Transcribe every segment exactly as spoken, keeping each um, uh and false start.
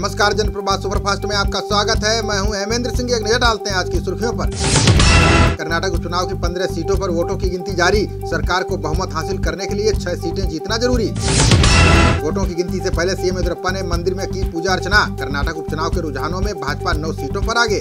नमस्कार, जनप्रवाद सुपरफास्ट में आपका स्वागत है। मैं हूं हेमेंद्र सिंह। एक नजर डालते हैं आज की सुर्खियों पर। कर्नाटक उपचुनाव की पंद्रह सीटों पर वोटों की गिनती जारी। सरकार को बहुमत हासिल करने के लिए छह सीटें जीतना जरूरी। वोटों की गिनती से पहले सीएम येदियुरप्पा ने मंदिर में की पूजा अर्चना। कर्नाटक उपचुनाव के रुझानों में भाजपा नौ सीटों पर आगे।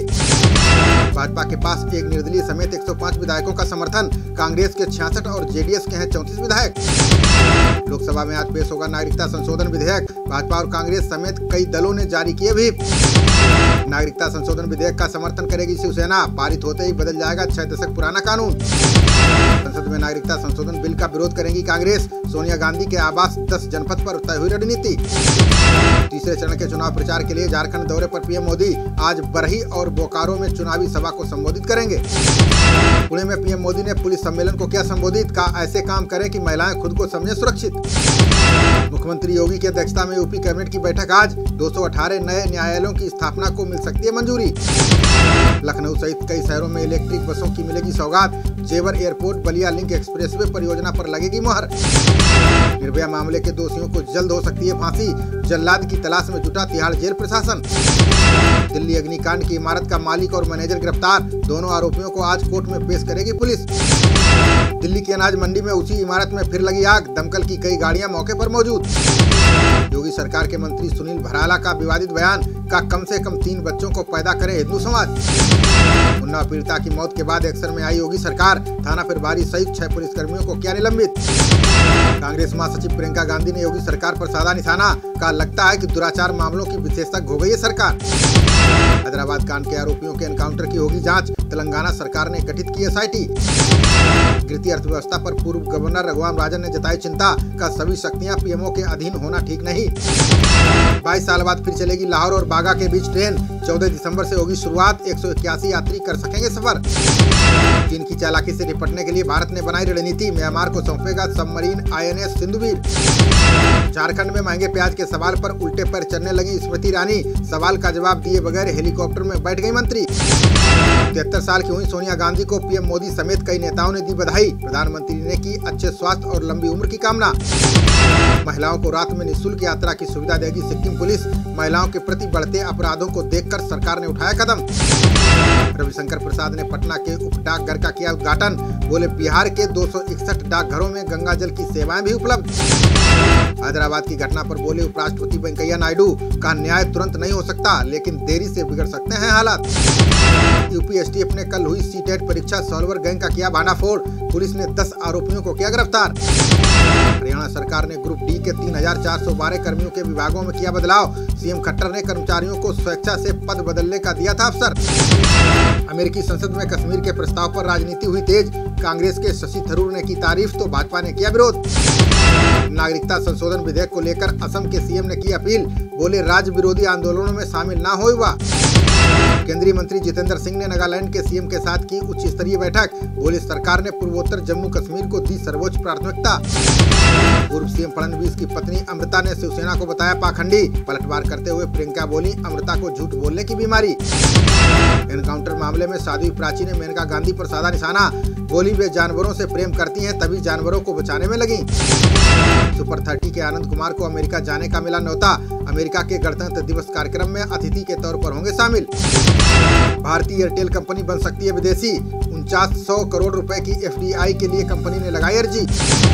भाजपा के पास एक निर्दलीय समेत एक सौ पाँच विधायकों का समर्थन। कांग्रेस के छियासठ और जेडीएस के हैं चौंतीस विधायक। लोकसभा में आज पेश होगा नागरिकता संशोधन विधेयक। भाजपा और कांग्रेस समेत कई दलों ने जारी किए व्हिप। नागरिकता संशोधन विधेयक का समर्थन करेगी शिवसेना। पारित होते ही बदल जाएगा छह दशक पुराना कानून। संसद में नागरिकता संशोधन बिल का विरोध करेंगी कांग्रेस। सोनिया गांधी के आवास दस जनपद पर तय हुई रणनीति। तीसरे चरण के चुनाव प्रचार के लिए झारखंड दौरे पर पीएम मोदी आज बरही और बोकारो में चुनावी सभा को संबोधित करेंगे। पुणे में पीएम मोदी ने पुलिस सम्मेलन को किया संबोधित। कहा, ऐसे काम करें कि महिलाएं खुद को समझें सुरक्षित। मुख्यमंत्री योगी की अध्यक्षता में यूपी कैबिनेट की बैठक आज। दो सौ अठारह नए न्यायालयों की स्थापना को मिल सकती है मंजूरी। लखनऊ सहित कई शहरों में इलेक्ट्रिक बसों की मिलेगी सौगात। जेवर एयरपोर्ट बलिया लिंक एक्सप्रेसवे परियोजना पर लगेगी मुहर। निर्भया मामले के दोषियों को जल्द हो सकती है फांसी। जल्लाद की तलाश में जुटा तिहाड़ जेल प्रशासन। दिल्ली अग्निकांड की इमारत का मालिक और मैनेजर गिरफ्तार। दोनों आरोपियों को आज कोर्ट में पेश करेगी पुलिस। दिल्ली की अनाज मंडी में उसी इमारत में फिर लगी आग। दमकल की कई गाड़ियां मौके पर मौजूद। योगी सरकार के मंत्री सुनील भराला का विवादित बयान। का कम से कम तीन बच्चों को पैदा करे हिंदू समाज। उन्नाव पीड़िता की मौत के बाद एक्शन में आई योगी सरकार। थाना प्रभारी सहित छह पुलिसकर्मियों को किया निलंबित। कांग्रेस महासचिव प्रियंका गांधी ने योगी सरकार पर साधा निशाना। का लगता है कि दुराचार मामलों की विशेषज्ञ हो गई है सरकार। हैदराबाद कांड के आरोपियों के एनकाउंटर की होगी जांच। तेलंगाना सरकार ने गठित की एसआईटी। गिरती अर्थव्यवस्था पर पूर्व गवर्नर रघुराम राजन ने जताई चिंता। का सभी शक्तियां पीएमओ के अधीन होना ठीक नहीं। बाईस साल बाद फिर चलेगी लाहौर और बागा के बीच ट्रेन। चौदह दिसंबर से होगी शुरुआत। एक सौ इक्यासी यात्री कर सकेंगे सफर। चीन की चालाकी से निपटने के लिए भारत ने बनाई रणनीति। म्यांमार को सौंपेगा सबमरीन आईएनएस सिंधुवीर। झारखंड में महंगे प्याज के सवाल पर उल्टे पैर चलने लगी स्मृति ईरानी। सवाल का जवाब दिए बगैर हेलीकॉप्टर में बैठ गई मंत्री। तिहत्तर साल की हुई सोनिया गांधी को पीएम मोदी समेत कई नेताओं ने दी बधाई। प्रधानमंत्री ने की अच्छे स्वास्थ्य और लंबी उम्र की कामना। महिलाओं को रात में निःशुल्क यात्रा की सुविधा देगी सिक्किम पुलिस। महिलाओं के प्रति बढ़ते अपराधों को देखकर सरकार ने उठाया कदम। रविशंकर प्रसाद ने पटना के उप डाकघर का किया उद्घाटन। बोले, बिहार के दो सौ इकसठ डाकघरों में गंगा जल की सेवाएं भी उपलब्ध। हैदराबाद की घटना पर बोले उपराष्ट्रपति वेंकैया नायडू। का न्याय तुरंत नहीं हो सकता, लेकिन देरी से बिगड़ सकते हैं हालात। यूपीएसटीएफ ने कल हुई सीटेट परीक्षा सॉल्वर गैंग का किया भांडाफोड़। पुलिस ने दस आरोपियों को किया गिरफ्तार। हरियाणा सरकार ने ग्रुप डी के तीन हजार चार सौ बारह कर्मियों के विभागों में किया बदलाव। सीएम खट्टर ने कर्मचारियों को स्वेच्छा से पद बदलने का दिया था अवसर। अमेरिकी संसद में कश्मीर के प्रस्ताव पर राजनीति हुई तेज। कांग्रेस के शशि थरूर ने की तारीफ तो भाजपा ने किया विरोध। नागरिकता संशोधन विधेयक को लेकर असम के सीएम ने की अपील। बोले, राज्य विरोधी आंदोलनों में शामिल ना हो युवा। केंद्रीय मंत्री जितेंद्र सिंह ने नागालैंड के सीएम के साथ की उच्च स्तरीय बैठक। बोले, सरकार ने पूर्वोत्तर जम्मू कश्मीर को दी सर्वोच्च प्राथमिकता। पूर्व सीएम फडणवीस की पत्नी अमृता ने शिवसेना को बताया पाखंडी। पलटवार करते हुए प्रियंका बोली, अमृता को झूठ बोलने की बीमारी। एनकाउंटर मामले में साध्वी प्राची ने मेनका गांधी पर साधा निशाना। बोली, वे जानवरों से प्रेम करती हैं, तभी जानवरों को बचाने में लगी। सुपर थर्टी के आनंद कुमार को अमेरिका जाने का मिला न्योता। अमेरिका के गणतंत्र दिवस कार्यक्रम में अतिथि के तौर पर होंगे शामिल। भारतीय एयरटेल कंपनी बन सकती है विदेशी। उनचास सौ करोड़ रुपए की एफडीआई के लिए कंपनी ने लगाई अर्जी।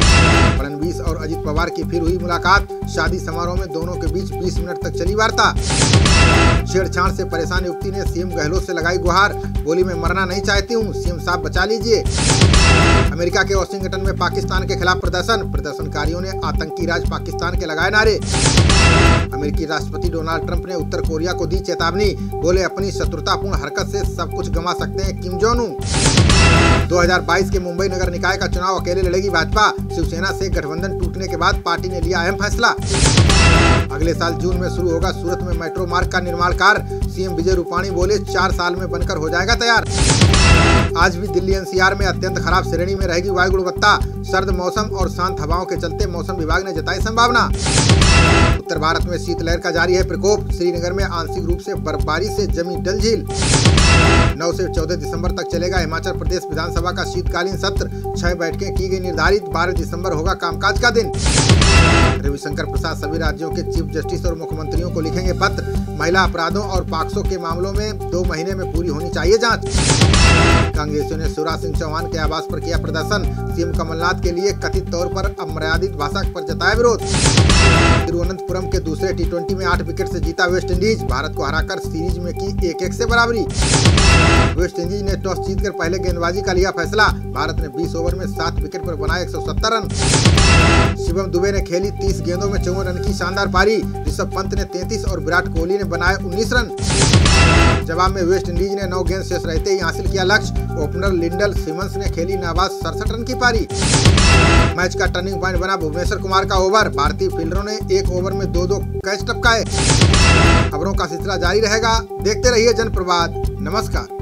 फडणवीस और अजित पवार की फिर हुई मुलाकात। शादी समारोह में दोनों के बीच बीस मिनट तक चली वार्ता। छेड़छाड़ से परेशान युवती ने सीएम गहलोत से लगाई गुहार। बोली, मैं मरना नहीं चाहती हूँ, सीएम साहब बचा लीजिए। अमेरिका के वाशिंगटन में पाकिस्तान के खिलाफ प्रदर्शन। प्रदर्शनकारियों ने आतंकी राज पाकिस्तान के लगाए नारे। अमेरिकी राष्ट्रपति डोनाल्ड ट्रंप ने उत्तर कोरिया को दी चेतावनी। बोले, अपनी शत्रुतापूर्ण हरकत से सब कुछ गंवा सकते हैं किम जोंग उन। दो हज़ार बाईस के मुंबई नगर निकाय का चुनाव अकेले लड़ेगी भाजपा। शिवसेना से गठबंधन टूटने के बाद पार्टी ने लिया अहम फैसला। अगले साल जून में शुरू होगा सूरत में मेट्रो मार्ग का निर्माण कार्य। सीएम विजय रूपाणी बोले, चार साल में बनकर हो जाएगा तैयार। आज भी दिल्ली एनसीआर में अत्यंत खराब श्रेणी में रहेगी वायु गुणवत्ता। सर्द मौसम और शांत हवाओं के चलते मौसम विभाग ने जताई संभावना। उत्तर भारत में शीतलहर का जारी है प्रकोप। श्रीनगर में आंशिक रूप से बर्फबारी से जमी डल झील। नौ से चौदह दिसंबर तक चलेगा हिमाचल प्रदेश विधानसभा का शीतकालीन सत्र। छह बैठकें की गई निर्धारित। बारह दिसंबर होगा कामकाज का दिन। रविशंकर प्रसाद सभी राज्यों के चीफ जस्टिस और मुख्यमंत्रियों को लिखेंगे पत्र। महिला अपराधों और पॉक्सो के मामलों में दो महीने में पूरी होनी चाहिए जांच। कांग्रेसियों ने शिवराज सिंह चौहान के आवास पर किया प्रदर्शन। सीएम कमलनाथ के लिए कथित तौर पर अमर्यादित भाषा पर जताया विरोध। तिरुवनंतपुरम के दूसरे टी ट्वेंटी में आठ विकेट से जीता वेस्ट इंडीज। भारत को हराकर सीरीज में की एक एक से बराबरी। वेस्ट इंडीज ने टॉस जीतकर पहले गेंदबाजी का लिया फैसला। भारत ने बीस ओवर में सात विकेट पर बनाए एक सौ सत्तर रन। शिवम दुबे ने खेली तीस गेंदों में चौवन रन की शानदार पारी। ऋषभ पंत ने तैंतीस और विराट कोहली ने बनाए उन्नीस रन। जवाब में वेस्ट इंडीज ने नौ गेंद शेष रहते ही हासिल किया लक्ष्य। ओपनर लिंडल सिमंस ने खेली नाबाद सड़सठ रन की पारी। मैच का टर्निंग पॉइंट बना भुवनेश्वर कुमार का ओवर। भारतीय फील्डरों ने एक ओवर में दो दो कैच टपकाए। खबरों का सिलसिला जारी रहेगा, देखते रहिए जनप्रवाद। नमस्कार।